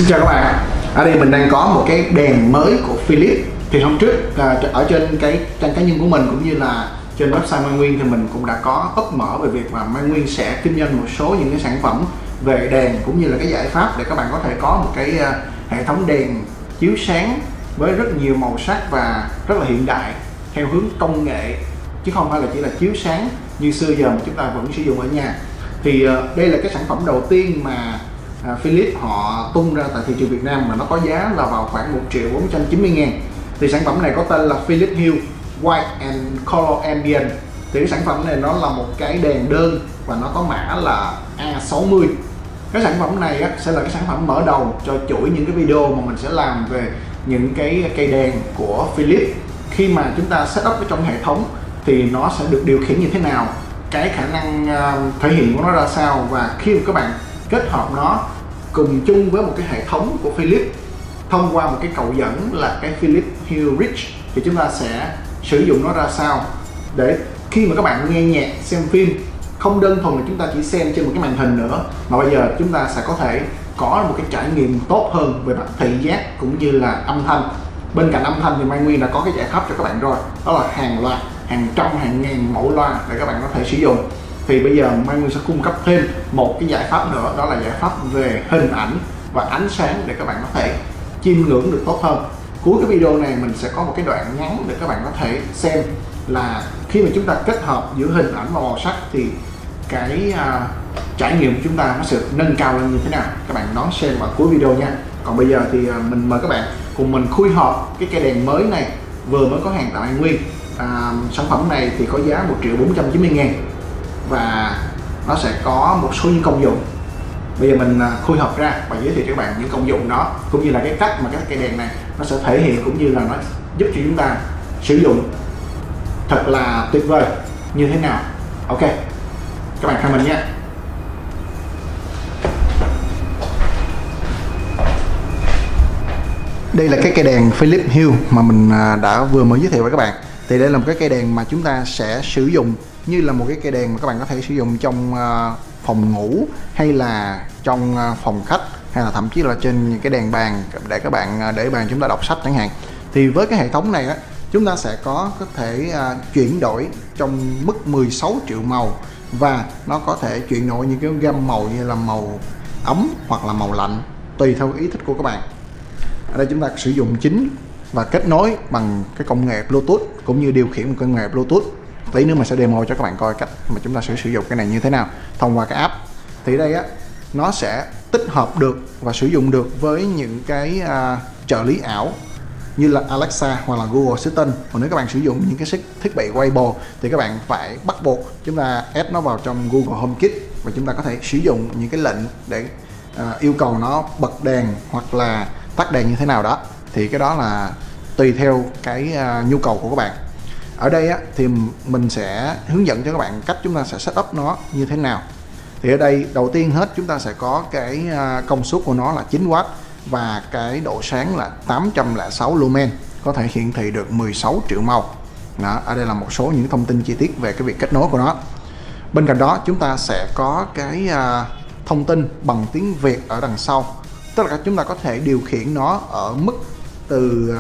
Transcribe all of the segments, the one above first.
Xin chào các bạn. Ở đây mình đang có một cái đèn mới của Philips. Thì hôm trước ở trên cái trang cá nhân của mình cũng như là trên website Mai Nguyên thì mình cũng đã có úp mở về việc mà Mai Nguyên sẽ kinh doanh một số những cái sản phẩm về đèn cũng như là cái giải pháp để các bạn có thể có một cái hệ thống đèn chiếu sáng với rất nhiều màu sắc và rất là hiện đại theo hướng công nghệ, chứ không phải là chỉ là chiếu sáng như xưa giờ mà chúng ta vẫn sử dụng ở nhà. Thì đây là cái sản phẩm đầu tiên mà Philips họ tung ra tại thị trường Việt Nam mà nó có giá là vào khoảng 1.490.000. Thì sản phẩm này có tên là Philips Hue White and Color Ambient. Thì cái sản phẩm này nó là một cái đèn đơn và nó có mã là A60. Cái sản phẩm này sẽ là cái sản phẩm mở đầu cho chuỗi những cái video mà mình sẽ làm về những cái cây đèn của Philips. Khi mà chúng ta setup ở trong hệ thống thì nó sẽ được điều khiển như thế nào, cái khả năng thể hiện của nó ra sao, và khi mà các bạn kết hợp nó cùng chung với một cái hệ thống của Philips thông qua một cái cầu dẫn là cái Philips Hue Rich thì chúng ta sẽ sử dụng nó ra sao để khi mà các bạn nghe nhạc, xem phim không đơn thuần là chúng ta chỉ xem trên một cái màn hình nữa, mà bây giờ chúng ta sẽ có thể có một cái trải nghiệm tốt hơn về mặt thị giác cũng như là âm thanh. Bên cạnh âm thanh thì Mai Nguyên đã có cái giải pháp cho các bạn rồi, đó là hàng loạt, hàng trăm, hàng ngàn mẫu loa để các bạn có thể sử dụng. Thì bây giờ Mai Nguyên sẽ cung cấp thêm một cái giải pháp nữa, đó là giải pháp về hình ảnh và ánh sáng để các bạn có thể chiêm ngưỡng được tốt hơn. Cuối cái video này mình sẽ có một cái đoạn ngắn để các bạn có thể xem là khi mà chúng ta kết hợp giữa hình ảnh và màu sắc thì cái trải nghiệm của chúng ta nó sẽ nâng cao lên như thế nào. Các bạn đón xem vào cuối video nha. Còn bây giờ thì mình mời các bạn cùng mình khui hộp cái cây đèn mới này, vừa mới có hàng tại Mai Nguyên. Sản phẩm này thì có giá 1.490.000 và nó sẽ có một số những công dụng. Bây giờ mình khui hộp ra và giới thiệu cho các bạn những công dụng đó cũng như là cái cách mà cái cây đèn này nó sẽ thể hiện cũng như là nó giúp cho chúng ta sử dụng thật là tuyệt vời như thế nào. Ok, các bạn theo mình nha. Đây là cái cây đèn Philips Hue mà mình đã vừa mới giới thiệu với các bạn. Thì đây là một cái cây đèn mà chúng ta sẽ sử dụng như là một cái cây đèn mà các bạn có thể sử dụng trong phòng ngủ hay là trong phòng khách, hay là thậm chí là trên những cái đèn bàn để các bạn để bàn chúng ta đọc sách chẳng hạn. Thì với cái hệ thống này chúng ta sẽ có thể chuyển đổi trong mức 16 triệu màu, và nó có thể chuyển đổi những cái gam màu như là màu ấm hoặc là màu lạnh tùy theo ý thích của các bạn. Ở đây chúng ta sử dụng chính và kết nối bằng cái công nghệ Bluetooth cũng như điều khiển một công nghệ Bluetooth. Tí nữa mình sẽ demo cho các bạn coi cách mà chúng ta sẽ sử dụng cái này như thế nào thông qua cái app. Thì đây nó sẽ tích hợp được và sử dụng được với những cái trợ lý ảo như là Alexa hoặc là Google Assistant. Còn nếu các bạn sử dụng những cái thiết bị wearable thì các bạn phải bắt buộc chúng ta add nó vào trong Google HomeKit, và chúng ta có thể sử dụng những cái lệnh để yêu cầu nó bật đèn hoặc là tắt đèn như thế nào đó. Thì cái đó là tùy theo cái nhu cầu của các bạn. Ở đây thì mình sẽ hướng dẫn cho các bạn cách chúng ta sẽ setup nó như thế nào. Thì ở đây đầu tiên hết chúng ta sẽ có cái công suất của nó là 9W và cái độ sáng là 806 lumen, có thể hiển thị được 16 triệu màu. Đó, ở đây là một số những thông tin chi tiết về cái việc kết nối của nó. Bên cạnh đó chúng ta sẽ có cái thông tin bằng tiếng Việt ở đằng sau, tức là chúng ta có thể điều khiển nó ở mức từ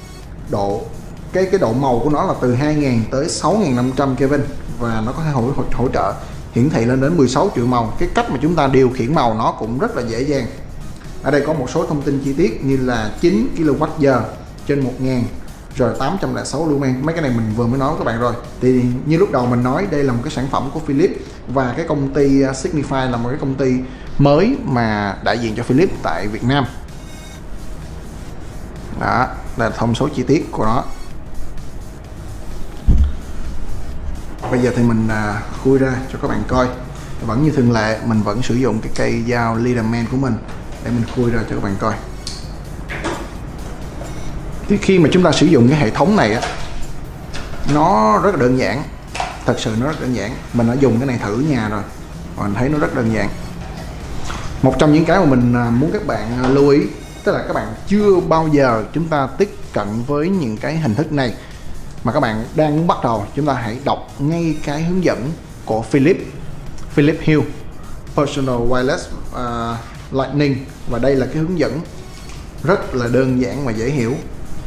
cái độ màu của nó là từ 2000 tới 6500 Kelvin, và nó có thể hỗ trợ hiển thị lên đến 16 triệu màu. Cái cách mà chúng ta điều khiển màu nó cũng rất là dễ dàng. Ở đây có một số thông tin chi tiết như là 9 kWh trên 1000, rồi 806 lumen. Mấy cái này mình vừa mới nói với các bạn rồi. Thì như lúc đầu mình nói, đây là một cái sản phẩm của Philips, và cái công ty Signify là một cái công ty mới mà đại diện cho Philips tại Việt Nam. Đó, là thông số chi tiết của nó. Bây giờ thì mình khui ra cho các bạn coi. Vẫn như thường lệ, mình vẫn sử dụng cái cây dao Leatherman của mình để mình khui ra cho các bạn coi. Thì khi mà chúng ta sử dụng cái hệ thống này nó rất là đơn giản. Thật sự nó rất đơn giản. Mình đã dùng cái này thử nhà rồi và mình thấy nó rất đơn giản. Một trong những cái mà mình muốn các bạn lưu ý, tức là các bạn chưa bao giờ chúng ta tiếp cận với những cái hình thức này, mà các bạn đang muốn bắt đầu, chúng ta hãy đọc ngay cái hướng dẫn của Philips Hue Personal Wireless Lightning, và đây là cái hướng dẫn rất là đơn giản và dễ hiểu.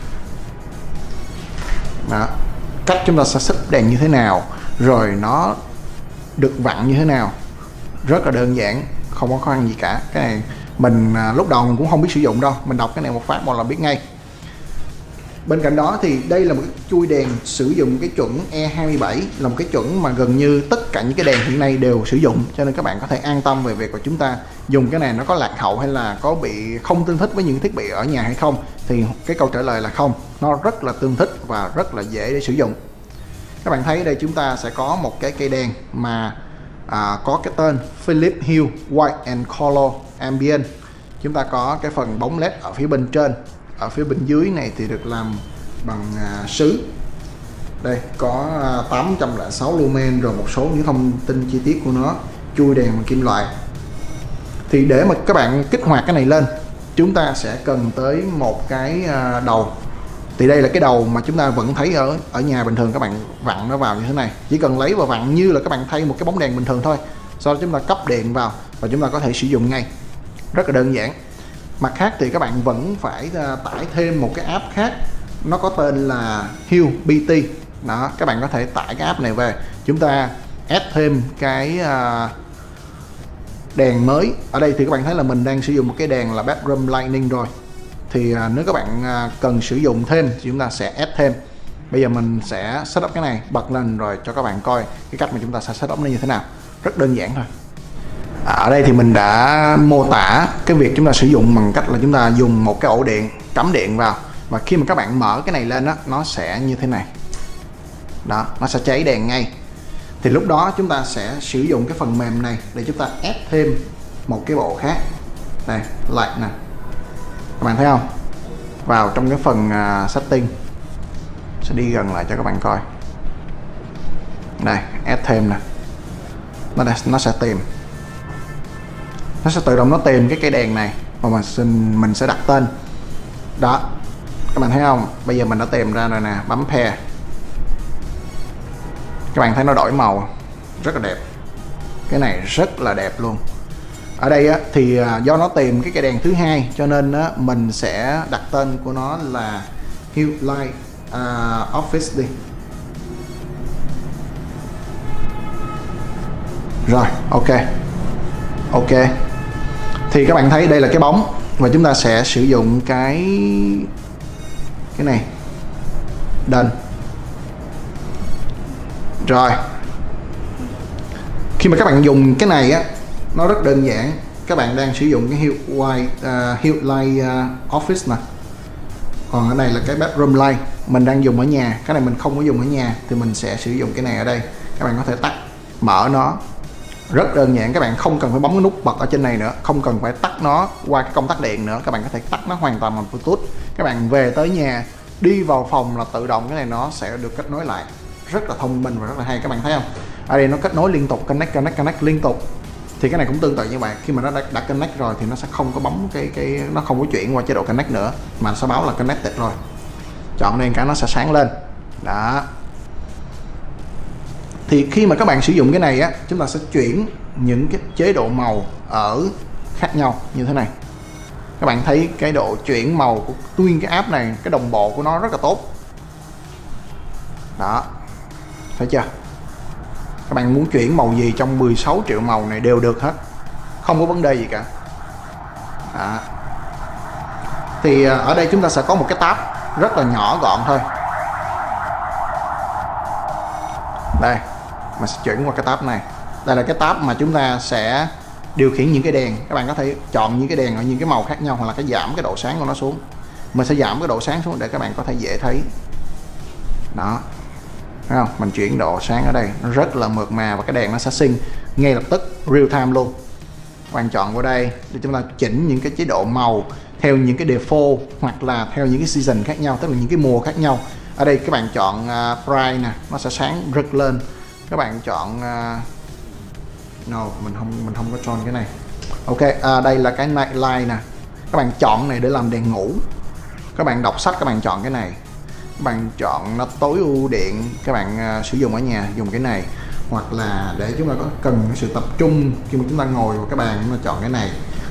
Đó, cách chúng ta sẽ xếp đèn như thế nào, rồi nó được vặn như thế nào, rất là đơn giản, không có khó khăn gì cả. Cái này mình lúc đầu mình cũng không biết sử dụng đâu, mình đọc cái này một phát một là biết ngay. Bên cạnh đó thì đây là một cái chui đèn sử dụng cái chuẩn E27, là một cái chuẩn mà gần như tất cả những cái đèn hiện nay đều sử dụng, cho nên các bạn có thể an tâm về việc của chúng ta dùng cái này nó có lạc hậu hay là có bị không tương thích với những thiết bị ở nhà hay không. Thì cái câu trả lời là không, nó rất là tương thích và rất là dễ để sử dụng. Các bạn thấy đây chúng ta sẽ có một cái cây đèn mà có cái tên Philips Hue White and Color Ambient. Chúng ta có cái phần bóng led ở phía bên trên, ở phía bên dưới này thì được làm bằng sứ. Đây có 806 lumen, rồi một số những thông tin chi tiết của nó, chui đèn bằng kim loại. Thì để mà các bạn kích hoạt cái này lên, chúng ta sẽ cần tới một cái đầu. Thì đây là cái đầu mà chúng ta vẫn thấy ở nhà bình thường, các bạn vặn nó vào như thế này, chỉ cần lấy và vặn như là các bạn thay một cái bóng đèn bình thường thôi. Sau đó chúng ta cấp điện vào và chúng ta có thể sử dụng ngay, rất là đơn giản. Mặt khác thì các bạn vẫn phải tải thêm một cái app khác, nó có tên là Hue BT. Đó, các bạn có thể tải cái app này về, chúng ta add thêm cái đèn mới. Ở đây thì các bạn thấy là mình đang sử dụng một cái đèn là bedroom lighting rồi. Thì nếu các bạn cần sử dụng thêm thì chúng ta sẽ add thêm. Bây giờ mình sẽ setup cái này bật lên rồi cho các bạn coi cái cách mà chúng ta sẽ setup nó như thế nào. Rất đơn giản thôi. Ở đây thì mình đã mô tả cái việc chúng ta sử dụng bằng cách là chúng ta dùng một cái ổ điện cắm điện vào, và khi mà các bạn mở cái này lên đó, nó sẽ như thế này. Đó, nó sẽ cháy đèn ngay. Thì lúc đó chúng ta sẽ sử dụng cái phần mềm này để chúng ta add thêm một cái bộ khác. Đây, light nè, các bạn thấy không? Vào trong cái phần setting, sẽ đi gần lại cho các bạn coi. Đây, add thêm nè, nó sẽ tìm, nó sẽ tự động nó tìm cái cây đèn này mà mình sẽ đặt tên. Đó, các bạn thấy không? Bây giờ mình đã tìm ra rồi nè, bấm pair. Các bạn thấy nó đổi màu rất là đẹp. Cái này rất là đẹp luôn. Ở đây á, thì do nó tìm cái cây đèn thứ hai, cho nên á, mình sẽ đặt tên của nó là Hue Light Office đi. Rồi, ok. Thì các bạn thấy đây là cái bóng, và chúng ta sẽ sử dụng cái này đền. Rồi, khi mà các bạn dùng cái này á, nó rất đơn giản. Các bạn đang sử dụng cái Hue Light Office nè, còn cái này là cái bedroom light mình đang dùng ở nhà. Cái này mình không có dùng ở nhà thì mình sẽ sử dụng cái này ở đây. Các bạn có thể tắt mở nó, rất đơn giản. Các bạn không cần phải bấm cái nút bật ở trên này nữa, không cần phải tắt nó qua cái công tắc điện nữa. Các bạn có thể tắt nó hoàn toàn bằng Bluetooth. Các bạn về tới nhà, đi vào phòng là tự động cái này nó sẽ được kết nối lại. Rất là thông minh và rất là hay. Các bạn thấy không? Ở đây nó kết nối liên tục, connect liên tục. Thì cái này cũng tương tự như vậy. Khi mà nó đã connect rồi thì nó sẽ không có bấm nó không có chuyển qua chế độ connect nữa, mà nó sẽ báo là connected rồi. Chọn đây cái nó sẽ sáng lên. Đó. Thì khi mà các bạn sử dụng cái này á, chúng ta sẽ chuyển những cái chế độ màu ở khác nhau như thế này. Các bạn thấy cái độ chuyển màu của nguyên cái app này, cái đồng bộ của nó rất là tốt. Đó, thấy chưa? Các bạn muốn chuyển màu gì trong 16 triệu màu này đều được hết, không có vấn đề gì cả. Đó. Thì ở đây chúng ta sẽ có một cái tab rất là nhỏ gọn thôi. Đây, mình sẽ chuyển qua cái tab này. Đây là cái tab mà chúng ta sẽ điều khiển những cái đèn. Các bạn có thể chọn những cái đèn ở những cái màu khác nhau, hoặc là cái giảm cái độ sáng của nó xuống. Mình sẽ giảm cái độ sáng xuống để các bạn có thể dễ thấy. Đó, thấy không? Mình chuyển độ sáng ở đây nó rất là mượt mà, và cái đèn nó sẽ sinh ngay lập tức, real time luôn. Các bạn chọn vào đây để chúng ta chỉnh những cái chế độ màu theo những cái default, hoặc là theo những cái season khác nhau, tức là những cái mùa khác nhau. Ở đây các bạn chọn bright nè, nó sẽ sáng rực lên. Các bạn chọn no, mình không có chọn cái này. Ok, đây là cái night light nè. Các bạn chọn này để làm đèn ngủ. Các bạn đọc sách, các bạn chọn cái này. Các bạn chọn nó tối ưu điện, các bạn sử dụng ở nhà dùng cái này. Hoặc là để chúng ta có cần sự tập trung khi mà chúng ta ngồi vào cái bàn, chúng ta chọn cái này.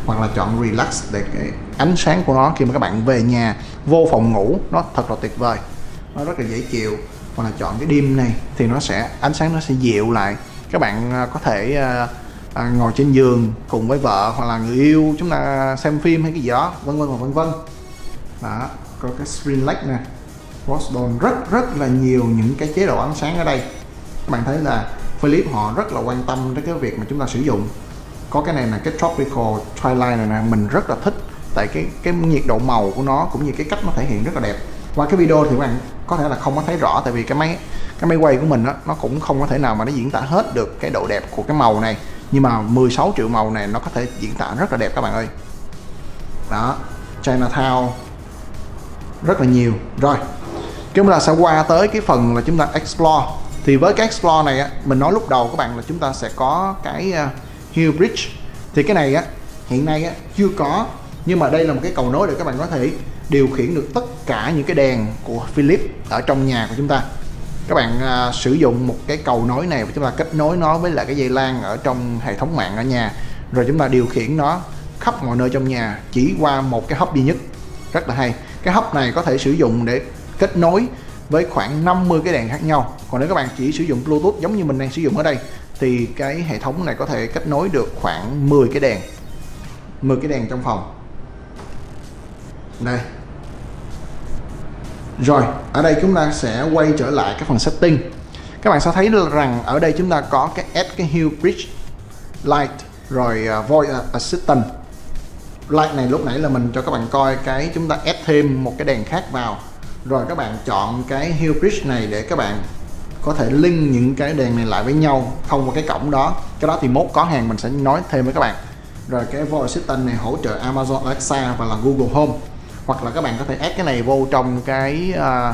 hoặc là chọn relax để cái ánh sáng của nó khi mà các bạn về nhà vô phòng ngủ nó thật là tuyệt vời, nó rất là dễ chịu. Hoặc là chọn cái dim này thì nó sẽ ánh sáng nó sẽ dịu lại, các bạn có thể ngồi trên giường cùng với vợ hoặc là người yêu chúng ta xem phim hay cái gì đó vân vân và vân vân. Đó, có cái screen light nè, Rosdon, rất là nhiều những cái chế độ ánh sáng ở đây. Các bạn thấy là Philips họ rất là quan tâm đến cái việc mà chúng ta sử dụng. Có cái này là cái Tropical Twilight này nè, mình rất là thích tại cái nhiệt độ màu của nó cũng như cái cách nó thể hiện rất là đẹp. Qua cái video thì các bạn có thể là không có thấy rõ tại vì cái máy quay của mình đó, nó cũng không có thể nào mà nó diễn tả hết được cái độ đẹp của cái màu này, nhưng mà 16 triệu màu này nó có thể diễn tả rất là đẹp các bạn ơi. Đó, Chinatown rất là nhiều. Rồi chúng ta sẽ qua tới cái phần là chúng ta explore. Thì với cái explore này á, mình nói lúc đầu các bạn là chúng ta sẽ có cái Hill Bridge. Thì cái này á hiện nay á chưa có, nhưng mà đây là một cái cầu nối để các bạn có thể điều khiển được tất cả những cái đèn của Philips ở trong nhà của chúng ta. Các bạn sử dụng một cái cầu nối này và chúng ta kết nối nó với lại cái dây LAN ở trong hệ thống mạng ở nhà, rồi chúng ta điều khiển nó khắp mọi nơi trong nhà chỉ qua một cái hub duy nhất. Rất là hay. Cái hub này có thể sử dụng để kết nối với khoảng 50 cái đèn khác nhau. Còn nếu các bạn chỉ sử dụng Bluetooth giống như mình đang sử dụng ở đây thì cái hệ thống này có thể kết nối được khoảng 10 cái đèn trong phòng. Đây. Rồi, ở đây chúng ta sẽ quay trở lại cái phần setting. Các bạn sẽ thấy rằng ở đây chúng ta có cái add cái Hill Bridge Light, rồi Voice Assistant. Light này lúc nãy là mình cho các bạn coi cái chúng ta add thêm một cái đèn khác vào. Rồi các bạn chọn cái Hill Bridge này để các bạn có thể link những cái đèn này lại với nhau thông qua cái cổng đó. Cái đó thì mốt có hàng mình sẽ nói thêm với các bạn. Rồi cái Voice Assistant này hỗ trợ Amazon Alexa và là Google Home. Hoặc là các bạn có thể add cái này vô trong cái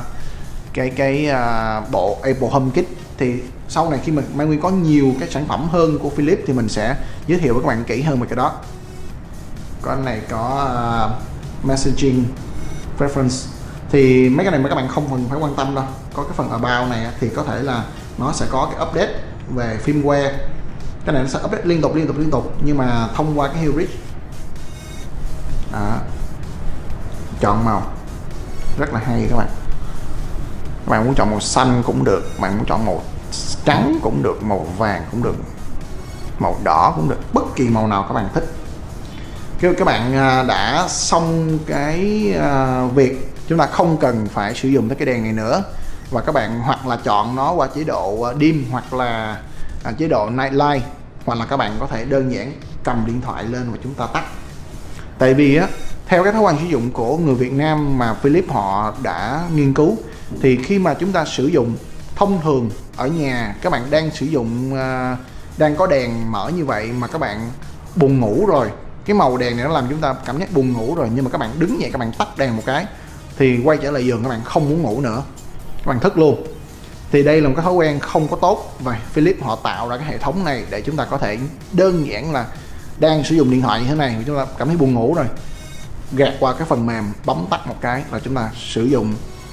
bộ Apple HomeKit. Thì sau này khi mà Mai Nguyên có nhiều cái sản phẩm hơn của Philips thì mình sẽ giới thiệu với các bạn kỹ hơn về cái đó. Cái này có Messaging Preference. Thì mấy cái này mà các bạn không cần phải quan tâm đâu. Có cái phần About này thì có thể là nó sẽ có cái update về firmware. Cái này nó sẽ update liên tục nhưng mà thông qua cái Hill Bridge. Đó. Chọn màu rất là hay các bạn. Các bạn muốn chọn màu xanh cũng được, các bạn muốn chọn màu trắng cũng được, màu vàng cũng được, màu đỏ cũng được, bất kỳ màu nào các bạn thích. Các bạn đã xong cái việc chúng ta không cần phải sử dụng tới cái đèn này nữa, và các bạn hoặc là chọn nó qua chế độ dim hoặc là chế độ night light, hoặc là các bạn có thể đơn giản cầm điện thoại lên và chúng ta tắt. Tại vì á, theo cái thói quen sử dụng của người Việt Nam mà Philips họ đã nghiên cứu, thì khi mà chúng ta sử dụng thông thường ở nhà, các bạn đang sử dụng đang có đèn mở như vậy mà các bạn buồn ngủ rồi, cái màu đèn này nó làm chúng ta cảm giác buồn ngủ rồi, nhưng mà các bạn đứng dậy các bạn tắt đèn một cái thì quay trở lại giường các bạn không muốn ngủ nữa, các bạn thức luôn. Thì đây là một cái thói quen không có tốt, và Philips họ tạo ra cái hệ thống này để chúng ta có thể đơn giản là đang sử dụng điện thoại như thế này chúng ta cảm thấy buồn ngủ rồi, gạt qua cái phần mềm bấm tắt một cái là chúng ta sử dụng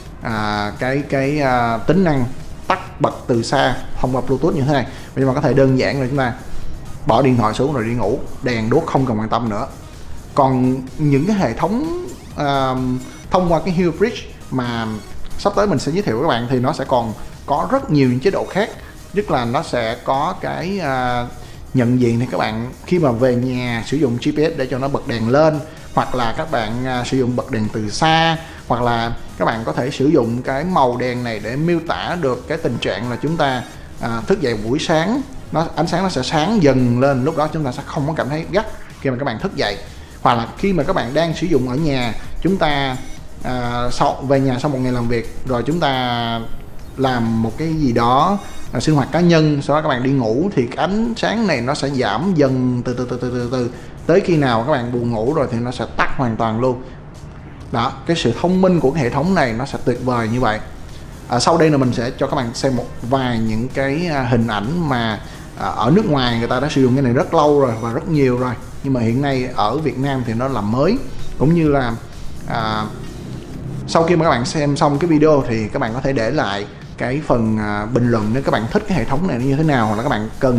tính năng tắt bật từ xa thông qua Bluetooth như thế này. Nhưng mà có thể đơn giản là chúng ta bỏ điện thoại xuống rồi đi ngủ, đèn đuốc không cần quan tâm nữa. Còn những cái hệ thống thông qua cái Hill Bridge mà sắp tới mình sẽ giới thiệu với các bạn thì nó sẽ còn có rất nhiều những chế độ khác. Tức là nó sẽ có cái nhận diện thì các bạn khi mà về nhà sử dụng GPS để cho nó bật đèn lên, hoặc là các bạn sử dụng bật đèn từ xa, hoặc là các bạn có thể sử dụng cái màu đèn này để miêu tả được cái tình trạng là chúng ta thức dậy buổi sáng, ánh sáng nó sẽ sáng dần lên, lúc đó chúng ta sẽ không có cảm thấy gắt khi mà các bạn thức dậy. Hoặc là khi mà các bạn đang sử dụng ở nhà, chúng ta về nhà sau một ngày làm việc rồi chúng ta làm một cái gì đó sinh hoạt cá nhân, sau đó các bạn đi ngủ thì cái ánh sáng này nó sẽ giảm dần từ tới khi nào các bạn buồn ngủ rồi thì nó sẽ tắt hoàn toàn luôn. Đó, cái sự thông minh của cái hệ thống này nó sẽ tuyệt vời như vậy. Sau đây là mình sẽ cho các bạn xem một vài những cái hình ảnh mà ở nước ngoài người ta đã sử dụng cái này rất lâu rồi và rất nhiều rồi, nhưng mà hiện nay ở Việt Nam thì nó là mới. Cũng như là sau khi mà các bạn xem xong cái video thì các bạn có thể để lại cái phần bình luận nếu các bạn thích cái hệ thống này như thế nào, hoặc là các bạn cần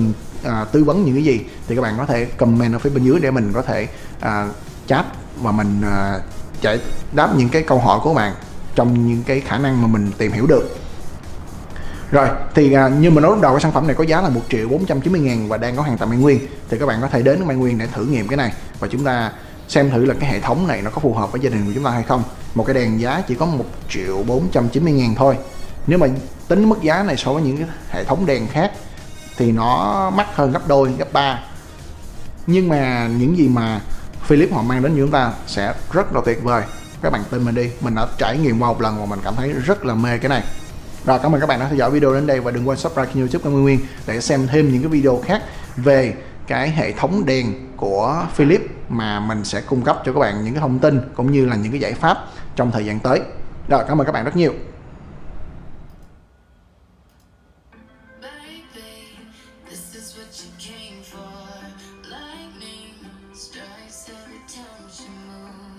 tư vấn những cái gì thì các bạn có thể comment ở phía bên dưới để mình có thể chat và mình giải đáp những cái câu hỏi của các bạn trong những cái khả năng mà mình tìm hiểu được. Rồi thì như mình nói lúc đầu, cái sản phẩm này có giá là 1.490.000 và đang có hàng tại Mai Nguyên, thì các bạn có thể đến Mai Nguyên để thử nghiệm cái này và chúng ta xem thử là cái hệ thống này nó có phù hợp với gia đình của chúng ta hay không. Một cái đèn giá chỉ có 1.490.000 thôi. Nếu mà tính mức giá này so với những cái hệ thống đèn khác thì nó mắc hơn gấp đôi, gấp 3. Nhưng mà những gì mà Philips họ mang đến cho chúng ta sẽ rất là tuyệt vời. Các bạn tin mình đi, mình đã trải nghiệm qua một lần và mình cảm thấy rất là mê cái này. Rồi, cảm ơn các bạn đã theo dõi video đến đây và đừng quên subscribe kênh YouTube của Mai Nguyên để xem thêm những cái video khác về cái hệ thống đèn của Philips mà mình sẽ cung cấp cho các bạn những cái thông tin cũng như là những cái giải pháp trong thời gian tới. Rồi, cảm ơn các bạn rất nhiều. Lightning strikes every time she moves.